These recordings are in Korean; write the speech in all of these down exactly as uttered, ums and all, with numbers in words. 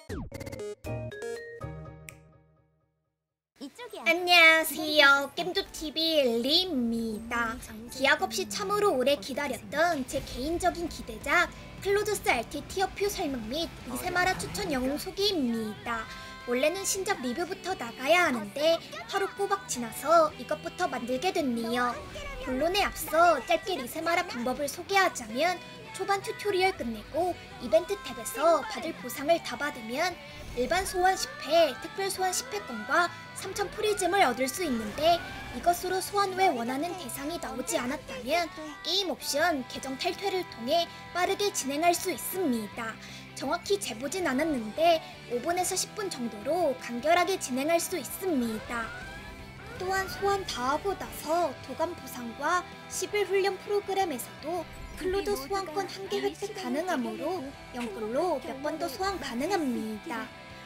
안녕하세요. 겜도티비 엘리입니다. 기약 없이 참으로 오래 기다렸던 제 개인적인 기대작 클로저스 알티 티어표 설명 및 리세마라 추천 영웅 소개입니다. 원래는 신작 리뷰부터 나가야 하는데 하루 꼬박 지나서 이것부터 만들게 됐네요. 본론에 앞서 짧게 리세마라 방법을 소개하자면 초반 튜토리얼 끝내고 이벤트 탭에서 받을 보상을 다 받으면 일반 소환 십 회, 특별 소환 십 회권과 삼천 프리즘을 얻을 수 있는데 이것으로 소환 후에 원하는 대상이 나오지 않았다면 게임 옵션 계정 탈퇴를 통해 빠르게 진행할 수 있습니다. 정확히 재보진 않았는데 오 분에서 십 분 정도로 간결하게 진행할 수 있습니다. 또한 소환 다 하고 나서 도감 보상과 십 일 훈련 프로그램에서도 클로저 소환권 한 개 획득 가능하므로 영끌로 몇 번 더 소환 가능합니다.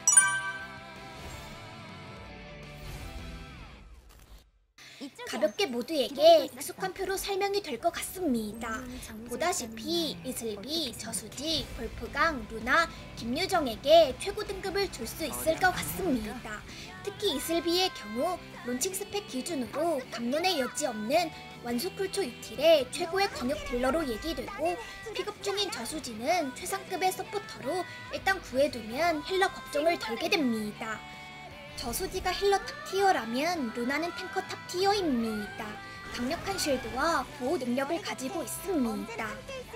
가볍게 모두에게 익숙한 표로 설명이 될 것 같습니다. 보다시피 이슬비, 저수지, 볼프강, 루나, 김유정에게 최고 등급을 줄 수 있을 것 같습니다. 특히 이슬비의 경우 론칭 스펙 기준으로 감론의 여지 없는 완수쿨초 유틸의 최고의 광역 딜러로 얘기되고 픽업 중인 저수지는 최상급의 서포터로 일단 구해두면 힐러 걱정을 덜게 됩니다. 저수지가 힐러 탑티어라면 루나는 탱커 탑티어입니다. 강력한 쉴드와 보호 능력을 가지고 있습니다.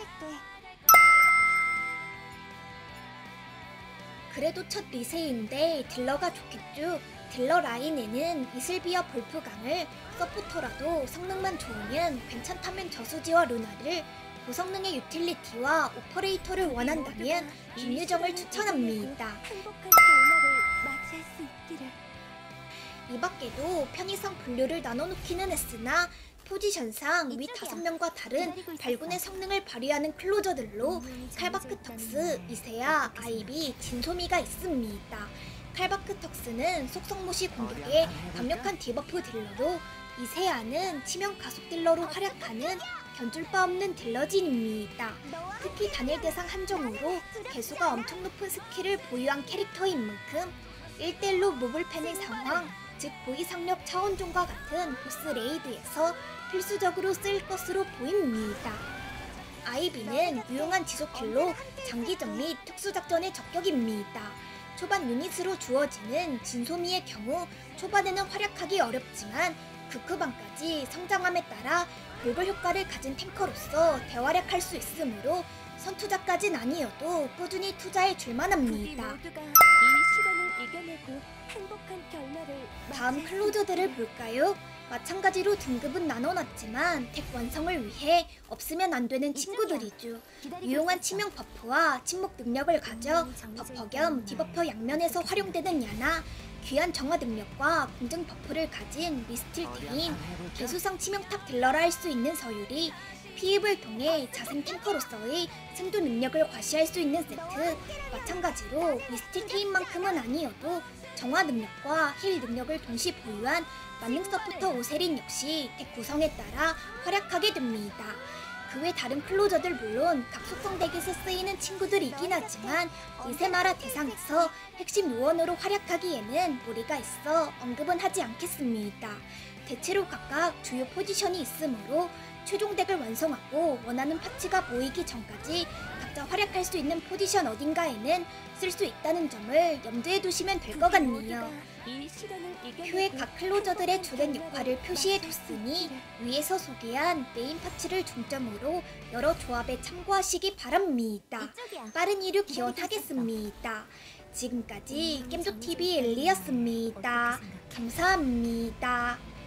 그래도 첫 리세인데 딜러가 좋겠죠. 딜러 라인에는 이슬비와 볼프강을 서포터라도 성능만 좋으면 괜찮다면 저수지와 루나를 고성능의 유틸리티와 오퍼레이터를 원한다면 김유정을 추천합니다. 이 밖에도 편의상 분류를 나눠놓기는 했으나 포지션상 위 다섯 명과 다른 발군의 성능을 발휘하는 클로저들로 칼바크턱스, 이세아, 아이비, 진소미가 있습니다. 칼바크턱스는 속성무시 공격에 강력한 디버프 딜러로 이세아는 치명 가속 딜러로 활약하는 견줄 바 없는 딜러진입니다. 특히 단일 대상 한정으로 개수가 엄청 높은 스킬을 보유한 캐릭터인 만큼 일 대 일로 몹을 패는 상황, 즉 보이상력 차원종과 같은 보스 레이드에서 필수적으로 쓰일 것으로 보입니다. 아이비는 유용한 지속킬로 장기전 및 특수작전의 적격입니다. 초반 유닛으로 주어지는 진소미의 경우 초반에는 활약하기 어렵지만 극후반까지 성장함에 따라 골골 효과를 가진 탱커로서 대활약할 수 있으므로 선투자까진 아니어도 꾸준히 투자해 줄만합니다. 다음 클로저들을 볼까요? 마찬가지로 등급은 나눠놨지만 덱 완성을 위해 없으면 안 되는 친구들이죠. 유용한 치명 버프와 침묵 능력을 가져 버퍼 겸 디버퍼 양면에서 활용되는 야나, 귀한 정화 능력과 공증 버프를 가진 미스틸테인, 개수상 치명탑 딜러라 할 수 있는 서유리, 피입을 통해 자생 탱커로서의 생존 능력을 과시할 수 있는 세트, 마찬가지로 미스틸테인만큼은 아니어도 정화 능력과 힐 능력을 동시 보유한 만능 서포터 오세린 역시 덱 구성에 따라 활약하게 됩니다. 그 외 다른 클로저들 물론 각 속성 덱에서 쓰이는 친구들이긴 하지만 리세마라 대상에서 핵심 요원으로 활약하기에는 무리가 있어 언급은 하지 않겠습니다. 대체로 각각 주요 포지션이 있으므로 최종 덱을 완성하고 원하는 파츠가 모이기 전까지 각자 활약할 수 있는 포지션 어딘가에는 쓸 수 있다는 점을 염두에 두시면 될 것 같네요. 표에 각 클로저들의 주된 역할을 표시해뒀으니 위에서 소개한 메인 파츠를 중점으로 여러 조합에 참고하시기 바랍니다. 빠른 이륙 기원하겠습니다. 지금까지 겜도티비 엘리였습니다. 감사합니다.